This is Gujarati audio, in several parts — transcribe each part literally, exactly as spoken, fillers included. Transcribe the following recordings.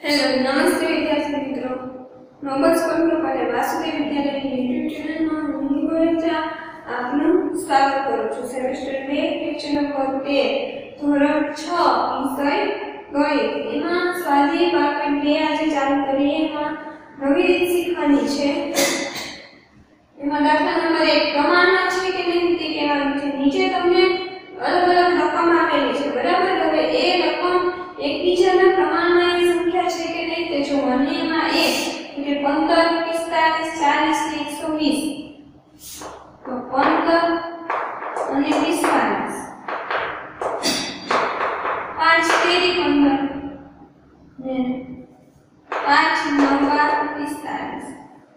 हेलो नमस्ते विद्यार्थी मित्रों नोबल स्कूल के वासुदेव विद्यालय यूट्यूब चैनल में हिंदी बोलता आपनु स्वागत करू છું સેમેસ્ટર બે લેક્ચર નંબર તેર ધોરણ છ વિષય ગણિત એમાં સ્વાધ્યાય પાઠ બે આજે ચાલુ કરીએ એમાં નવી રીત શીખવાની છે એમાં દાખલા નંબર એક પ્રમાણમાં છે કે નહીં તે કહેવાનું છે નીચે તમને अलग अलग रकम आपेली है बराबर હવે એ રકમ એકબીજાના પ્રમાણમાં એ સંખ્યા છે કે નહીં તે જોવાની એમાં એક એટલે પંદર પિસ્તાલીસ ચાલીસ ને એકસો વીસ તો પંદર અને પિસ્તાલીસ પાંચ તેરી પંદર ને પાંચ નવા પિસ્તાલીસ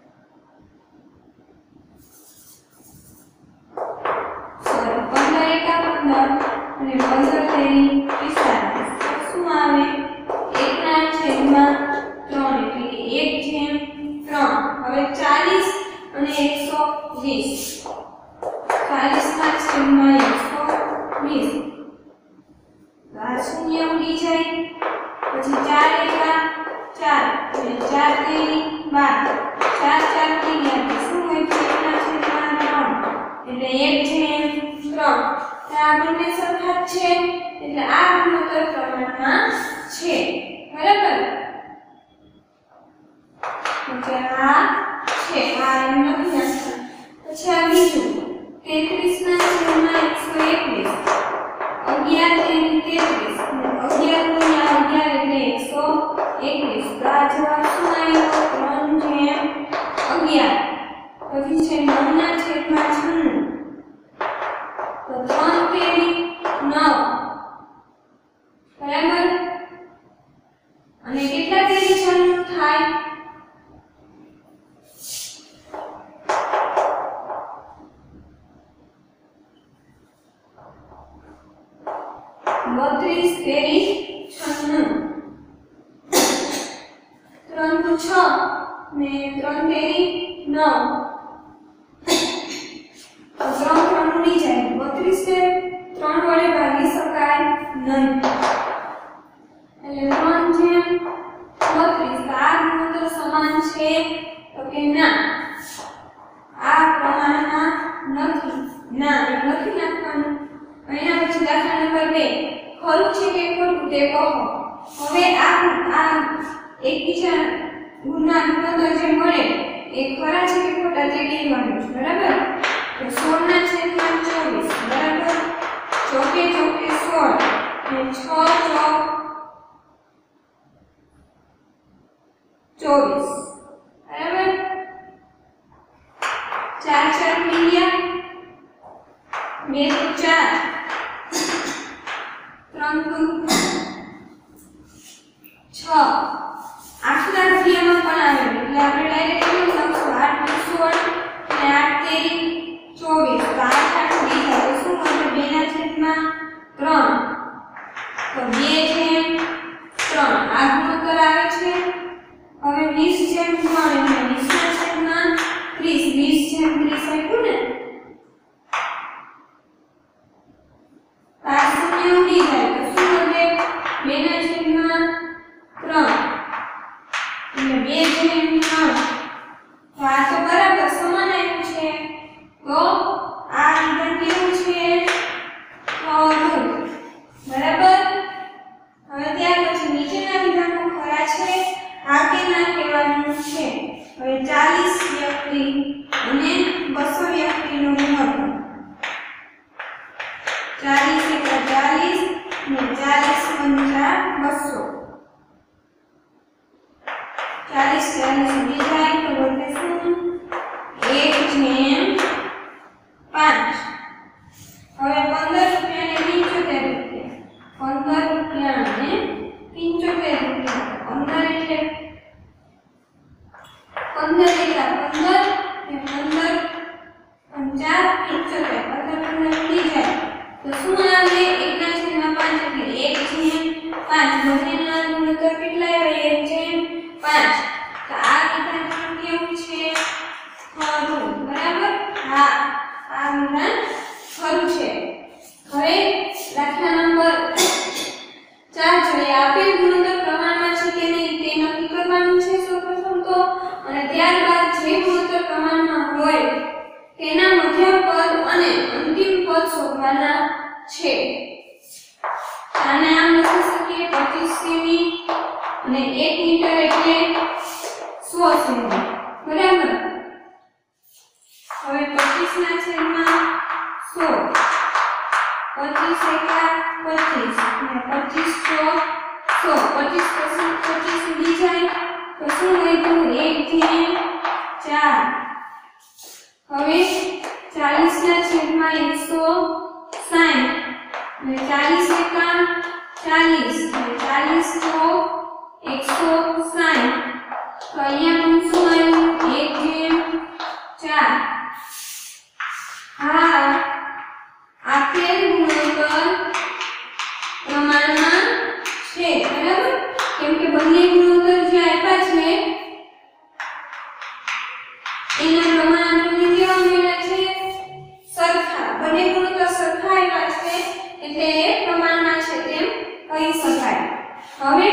અને પંદર તેરી પિસ્તાલીસ શું આવે એક ના છેદમાં ત્રણ એટલે કે એક જેમ ત્રણ હવે ચાલીસ અને એકસો વીસ ચાલીસ ના છેદમાં એકસો વીસ આ શૂન્ય ઉડી જાય પછી ચાર એકા ચાર અને ચાર તેરી બાર ચાર ચાર થઈ ગયા તો શું હોય છે એક ના છેદમાં ત્રણ એટલે એક જેમ ત્રણ આ બંને સરખા છે એટલે આ ગુણોત્તર પ્રમાણમાં છે બરાબર એટલે આ છે આ એમ લખી નાખો પછી આ બીજું તેત્રીસ ના છેદમાં એકસો એકવીસ અગિયાર તેરી તેત્રીસ અગિયાર ગુણ્યા અગિયાર એટલે એકસો એકવીસ તો આ જવાબ શું આવ્યો ત્રણ જેમ અગિયાર પછી છે નવ ના છેદમાં છન્નું तो ત્રણ તેરી નવ બરાબર અને કેટલા તેરી છન્નું થાય બત્રીસ તેરી છન્નું ત્રણ દુ છ ને ત્રણ તેરી નવ ત્રણ ત્રણ ઉડી જાય બત્રીસ ને ત્રણ વડે ભાગી શકાય નહીં એટલે ત્રણ જેમ બત્રીસ આ ગુણોત્તર સમાન છે તો કે ના આ પ્રમાણમાં નથી ના એ લખી નાખવાનું અહીંયા પછી દાખલા નંબર બે ખરું છે કે ખોટું તે કહો હવે આ આ એકબીજા ગુણના ગુણોત્તર જે મળે એ ખરા છે કે ખોટા તે કહેવાનું છે બરાબર तो सोल ना छेदમાં ચોવીસ બરાબર ચોકે ચોકે સોળ અને છ ચોક ચોવીસ બરાબર ચાર ચાર થઈ ગયા બે તો ચાર ત્રણ તો છ આઠના ઘડિયામાં પણ આવે એટલે આપણે ડાયરેક્ટ કેવું લખશું આઠ દુ સોળ અને આઠ તેરી ચોવીસ તો આઠ આઠ ઉડી જાય શું મળે બે ના છેદમાં ત્રણ તો બે જેમ ત્રણ આ ગુણોત્તર આવે છે હવે વીસ જેમ ત્રણ એટલે વીસ ના છેદમાં ત્રીસ વીસ જેમ ત્રીસ આપ્યું ને આ શૂન્ય ઉડી જાય તો શું મળે બે ના છેદમાં ત્રણ એટલે બે જેમ ત્રણ તો આ તો બરાબર સમાન આવ્યું છે તો આ વિધાન કેવું છે ખરું બરાબર હવે ત્યાર પછી નીચેના વિધાનો ખરા છે આ કે ના કહેવાનું છે હવે ચાલીસ વ્યક્તિ અને બસો વ્યક્તિનો ગુણોત્તર ચાલીસ એકા ચાલીસ અને ચાલીસ પંચા બસો ચાલીસ ચાલીસ ઉડી જાય તો વધે શું એક જેમ પાંચ હવે પંદર રૂપિયા ને પંચોતેર રૂપિયા પંદર રૂપિયા ને પંચોતેર રૂપિયા પંદર એટલે પંદર એકા પંદર ને પંદર પંચા પંચોતેર પંદર પંદર ઉડી જાય તો શું આવે એક ના છેદમાં પાંચ એટલે એક જેમ પાંચ બંનેના ગુણોત્તર કેટલા આવે એક જેમ પાંચ તો આ વિધાન પણ કેવું છે ખરું બરાબર હા આ વિધાન ખરું છે હવે દાખલા નંબર ચાર જોઈએ આપેલ ગુણોત્તર પ્રમાણમાં છે કે નહીં તેનો અને એક મીટર એટલે સો સેમી બરાબર। હવે પચીસ ના છેદમાં સો, પચીસ એકા પચીસ અને પચીસ ચો સો, પચીસ પચીસ ઉડી જાય તો શું વધ્યું એક જેમ ચાર। હવે ચાલીસ ના છેદમાં એકસો સાઠ અને ચાલીસ એકા ચાલીસ અને ચાલીસ ચો એકસો સાઠ તો અહીંયા પણ શું આવ્યું એક જેમ ચાર। હા આપેલ ગુણોત્તર પ્રમાણમાં છે બરાબર, કેમ કે બંને ગુણોત્તર જે આપ્યા છે એના પ્રમાણ આપણને કેવા મળ્યા છે સરખા, બંને ગુણોત્તર સરખા આવ્યા છે એટલે એ પ્રમાણમાં છે તેમ કહી શકાય। હવે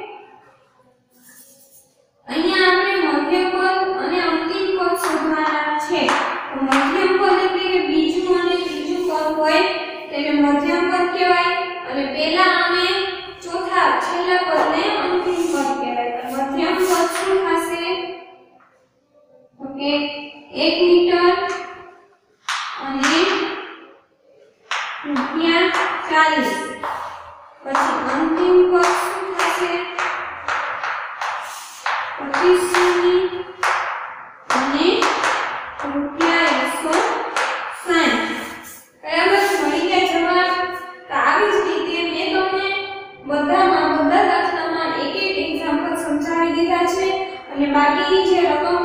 અહીંયા આપણે મધ્યમ પદ અને અંતિમ પદ શોધવાના છે। તો મધ્યમ પદ એટલે કે બીજું અને ત્રીજું પદ હોય તેને મધ્યમ પદ કહેવાય અને પહેલા અને ચોથા છેલ્લા પદને અંતિમ પદ કહેવાય। તો મધ્યમ પદ શું થશે? ઓકે એક મીટર અને રૂપિયા ચાલીસ। પછી અંતિમ પદ શું થશે? પચીસ સેમી અને રૂપિયા એકસો સાઠ બરાબર મળી ગયા જવાબ। તો આવી જ રીતે મેં તમને બધામાં બધા દાખલામાં એક એક એક્ઝામ્પલ સમજાવી દીધા છે અને બાકીની જે રકમ